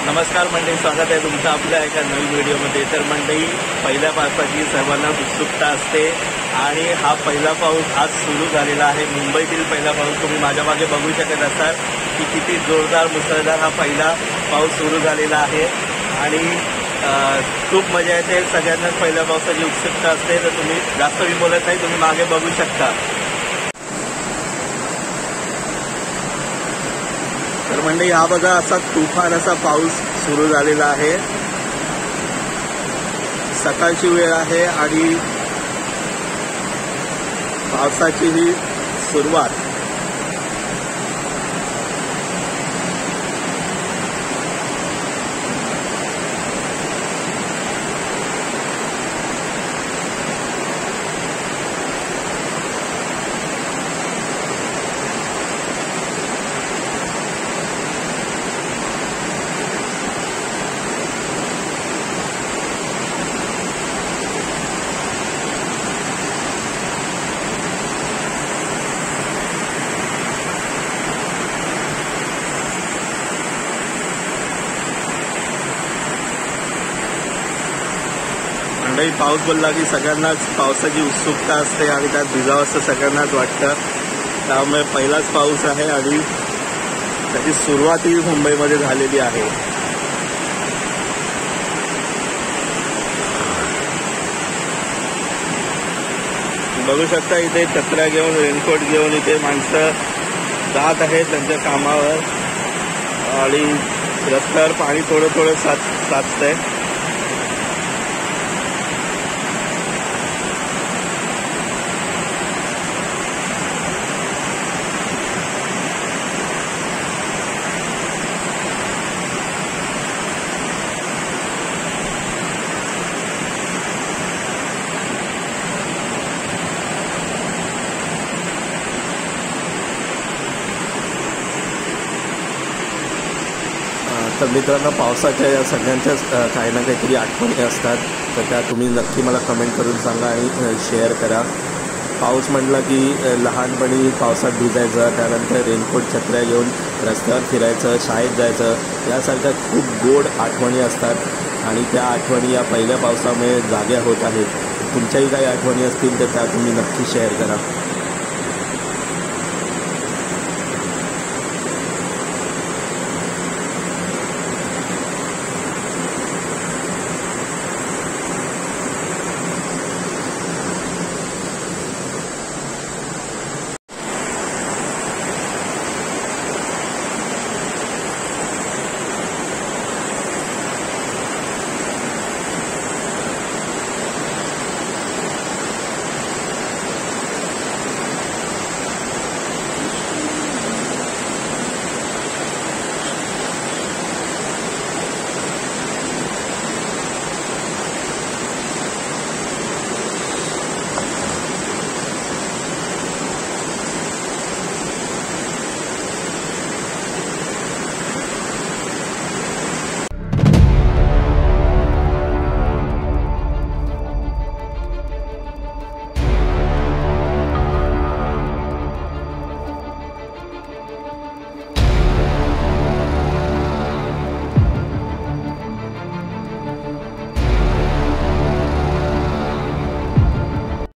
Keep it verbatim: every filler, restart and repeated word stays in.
नमस्कार मंडळी, स्वागत आहे तुमचं आपल्या एका नवीन व्हिडिओमध्ये। तर मंडळी, पहिल्या पावसाची सर्वांना उत्सुकता असते आणि हा पहिला पाऊस आज सुरू झालेला आहे। मुंबईतील पहिला पाऊस तुम्ही माझ्या मागे बघू शकत असाल की किती जोरदार मुसळधार हा पहिला पाऊस सुरू झालेला आहे आणि खूप मजा येते। सगळ्यांनाच पहिल्या पावसाची उत्सुकता असते। तर तुम्ही जास्त मी बोलत नाही, तुम्ही मागे बघू शकता। तर मंडळी, हा बघा असा तुफान असा पाऊस सुरू झालेला आहे। सकाळची वेळ आहे आणि पावसाची ही सुरुवात। मंडळी, पाऊस बोलला की सगळ्यांनाच पावसाची उत्सुकता असते आणि त्यात भिजावं असं सगळ्यांनाच वाटतं। त्यामुळे पहिलाच पाऊस आहे आणि त्याची सुरुवातही मुंबईमध्ये झालेली आहे। बघू शकता इथे छत्र्या घेऊन, रेनकोट घेऊन इथे माणसं जात आहेत त्यांच्या कामावर आणि रस्त्यावर पाणी थोडं थोडं साच साचतंय। तर मित्रांनो, पावसाच्या या सगळ्यांच्याच काही ना काहीतरी आठवणी असतात। तर त्या तुम्ही नक्की मला कमेंट करून सांगा आणि शेअर करा। पाऊस म्हटला की लहानपणी पावसात भिजायचं, त्यानंतर रेनकोट छत्र्या घेऊन रस्त्यावर फिरायचं, शाळेत जायचं, यासारख्या खूप गोड आठवणी असतात आणि त्या आठवणी या पहिल्या पावसामुळे जाग्या होत आहेत। तुमच्याही काही आठवणी असतील तर त्या तुम्ही नक्की शेअर करा।